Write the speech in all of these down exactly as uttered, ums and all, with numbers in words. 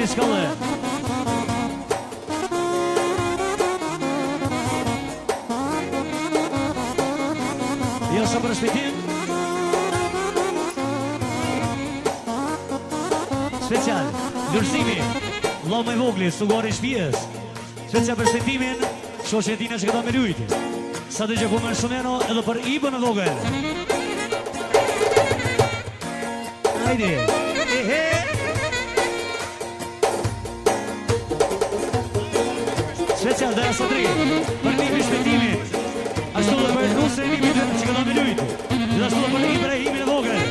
Deri Shkallë. Jo sa për shpejtim. Special, Lërsimi, Loma i Vogli, Sugari Shpijes. Special për shpejtimin, Shoshetina që këta me lujt. Sa të gjëku me Shumeno edhe për Ibën e Vogel. Hajde, e he. Special dhe Asatri, për një për shpejtimin. Ashtu dhe për Nusre një për që këta me lujt. Dhe ashtu dhe për Ibrahimin e Vogel.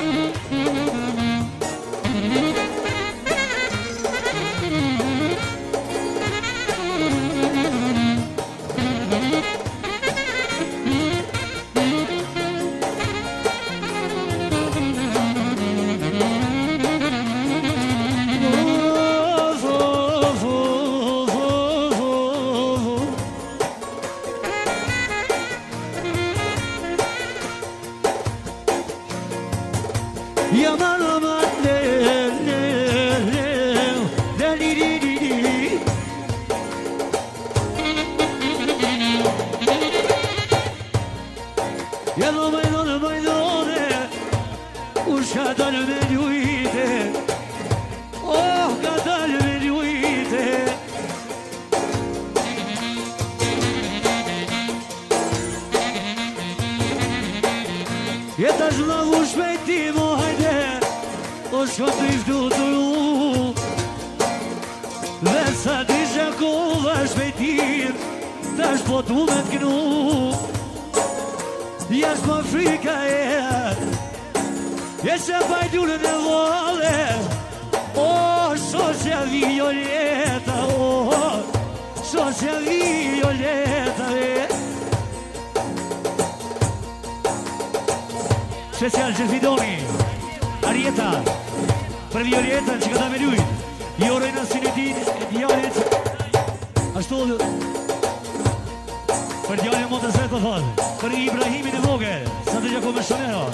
Jeta zhlavu shpejtim o hajde, o shko të iftu të lu. Dhe sa ti shakova shpejtim, ta shpotu me t'knu. Jash ma frika e, jesh e pajdulën e vole. O, shosja Violeta, o, shosja Violeta e. Special Gjelfidoni, Arieta, për Violetën që këta me lujt. Jore në sinetin e djallit. Ashtu për djallit më të zvetë të thotë. Për Ibrahimin e Vogel, sa të gjako me Shumeno.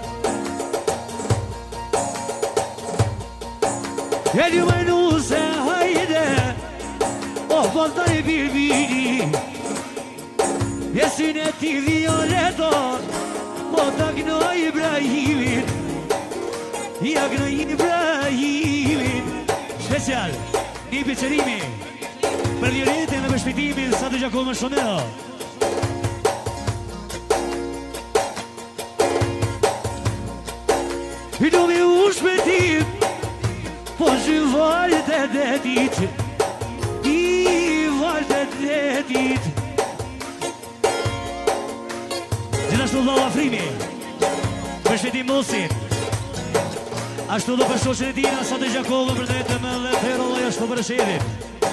Jelju me nuse hajde, o volta i birbiri. Jesin e ti Violeton, po ta gnoj Ibrahimin, ja gnoj Ibrahimin. Special, një pëqërimi për Violetën dhe për shpejtimin sa të gjako me Shumeno. I do mi u shpejtim, po zhyvalët e detit, i valët e detit. Gjithashtu Allahu Afrimi, për shpejtim Mosin. Ashtu do për shoqen e tina, sa të Gjakovën për drejtë me dhe Pero dhe ashtu për shedin.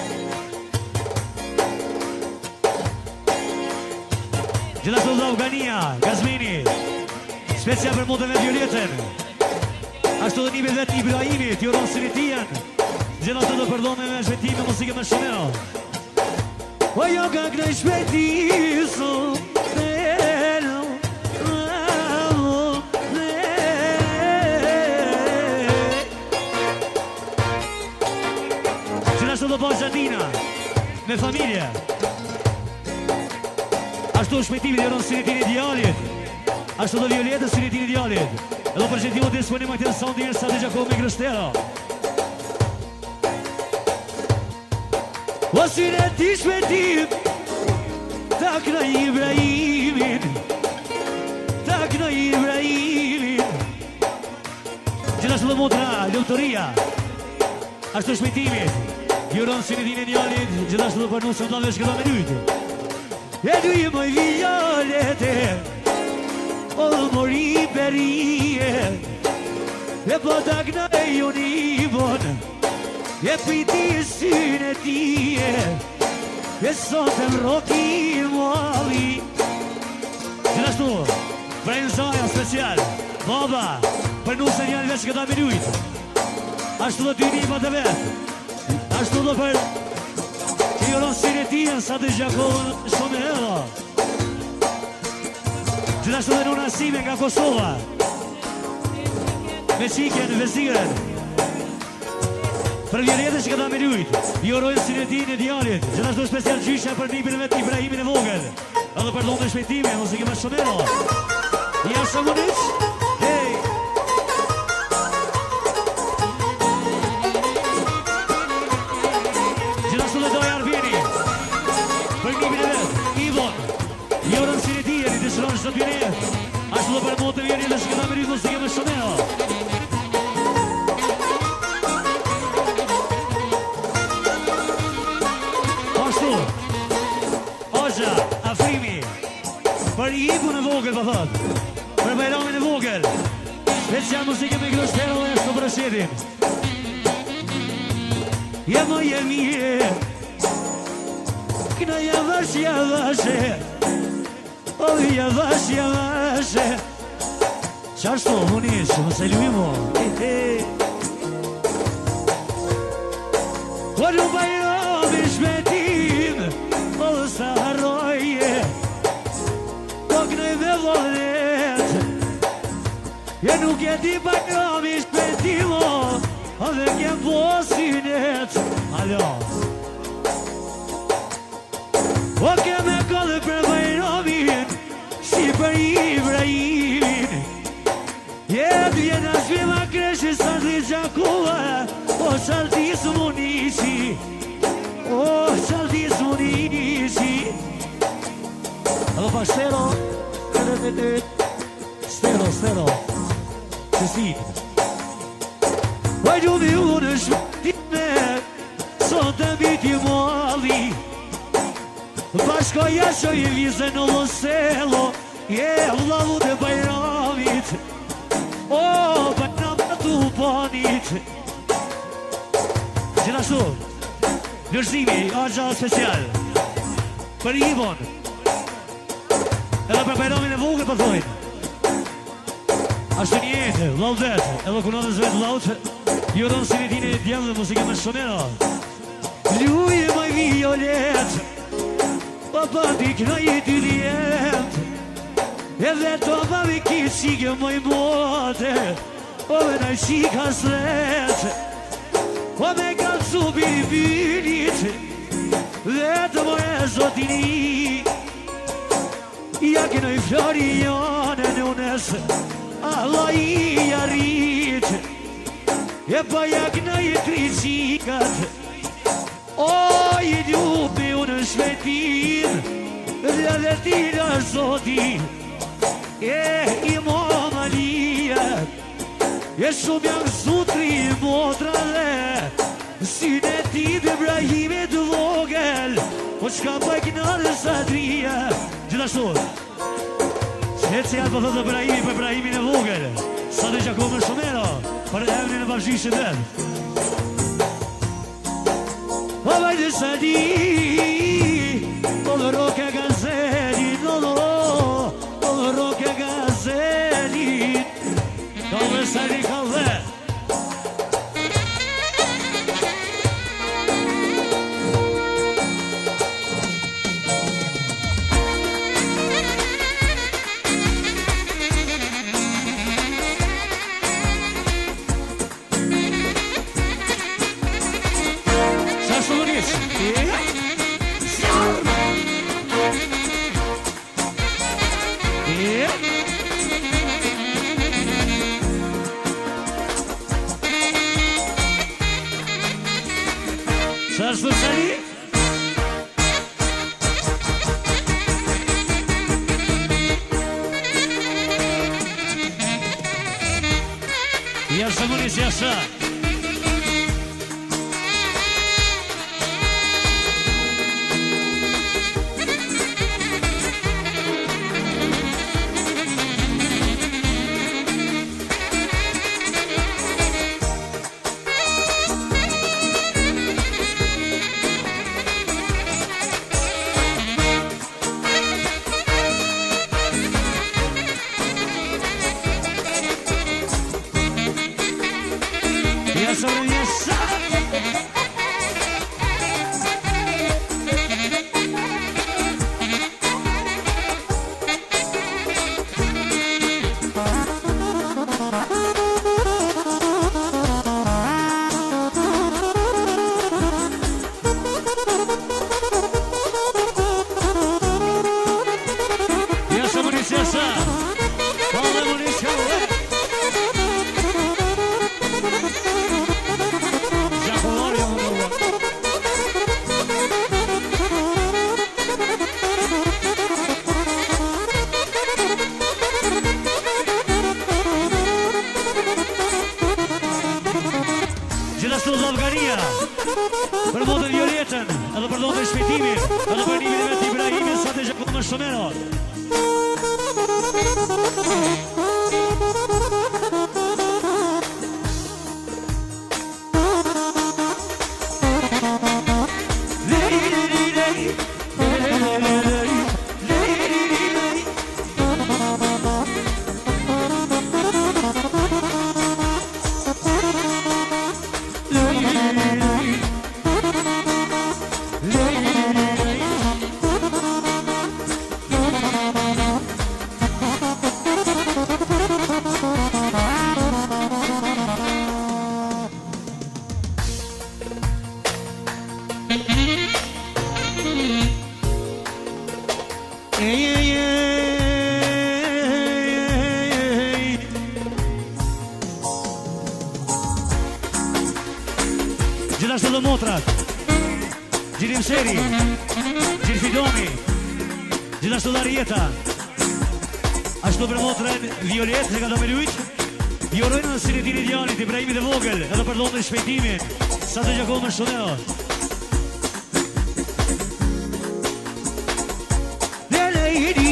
Gjithashtu Allahu Gania, Gazmini, specia për motën e Violetën. Ashtu dhe një vetë Ibrahimi, Tjoron Sinitian. Gjithashtu do përdome me shpejtime muzike me Shumeno. O jo ka knaj shpejtisu, do po Gjatina, me familje. Ashtu shpejtimi dhe rënë Sinetin idealit. Ashtu do Violetë Sinetin idealit. Edhe për gjentimu të disponim a këtë soundin sa të Gjakov me Grështera. O Sineti shpejtim, tak në Ibrahimin, tak në Ibrahimin. Gjithashtu dhe motra, Lëvtoria. Ashtu shpejtimit. Juron Sinetin e njallit, gjithashtu dhe për nusën të avesh këta me lujtë. E du i moj Violete, o mori perije, e po tak në e junibon, e piti syne tije, e sot e mroki mali. Gjithashtu, Brejnë Zaja special, baba, për nusën e njallit veç këta me lujtë. Ashtu dhe dy një të vetë. Ashtu do për Tjoron Sinetian, sa të Gjakovën Shumeno. Gjithashtu dhe Nuna Sime nga Kosova, me Qiken, Veziren. Për vjerjetës që këta me ljujt, jorojnë sinetin e djallit, gjithashtu special gjysha për nipin e vetë Ibrahimin e vogël. Edhe për lonë dhe shpejtimi, muzikë me Shomero. Jasha Munic, hej! Gjithashtu dhe Doj Arbini, për nipin e vetë, Ivon, jorojnë sinetin e një dëshronë që të pjenet, ashtu dhe për motë të vjerjetës që këta me ljujt, muzikë me Shomero. Për i iku në vogël, për thot. Për bajramin e vogël. Special muzike me kjo shtero dhe është të përëshetin. Jema jemi e Kina javash javashe O javash javashe Qashtu, Munic, më se lujmo. Kërë bajrami shmetim O sa harroje me volet Ja nuk e di bajrami shpetimo A dhe kem posinet Alo O kem e kodhe për bajramin Si për Ibrahimin Jet vjena shvima kreshi Sardi Gjakua O Sardis Munici O Sardis Munici Allo fa shtero Stero, stero Cestit Vaj gjubi unë shmetime Sot të biti mali Bashko jasho i vize në Loselo Je vlavu të bajramit O, bajram të upanit Gjithashtu Njërzimi, agja special Për Ivon Edhe për bajramin e vogël për thojnë Ashtë një jetë, laudet Edhe kunatës vetë laut Joron si një e djemë dhe muzike me Shomero Ljuje maj violet Papa dikna i ty djemt Edhe to pa vi kitë qike maj mote O me naj qika sret O me kanë subi bynit Dhe të moje zotini Ja che noi florione non è alla ia rit E poi ja che noi tricicat O i ljubi unë shvetin Dhe dhe tira zoti E i momalia E shumë janë sutri motra dhe Syne ti dhe Ibrahime të vogël O qka pajknarë sadria Gjithashtu Special për thotë Ibrahimi për Ibrahimin e vogël Sa dhe Gjakua me Shomero Për emrin e bashkishit dhe O vajtë sadi O dhe roke gazelin O dhe O dhe roke gazelin Ka dhe sadi ka dhe Çfarë sali? Jasha Munic, jasha. Afgania. Për motën Violetën, edhe për dhënë shpejtimi, edhe për nimin e vetë Ibrahimi, sa të gjaku më shumero. Gjithashtu dhe motrat, Gjirim Seri, Gjir Fidoni, gjithashtu dhe Arjeta, ashtu për motrën Violet, që ka do me lujt, jorojnë në Sinetin Idealit, Ibrahimi dhe Vogel, edhe për dhënë shpejtimin, sa të gjako më shumeo. Lady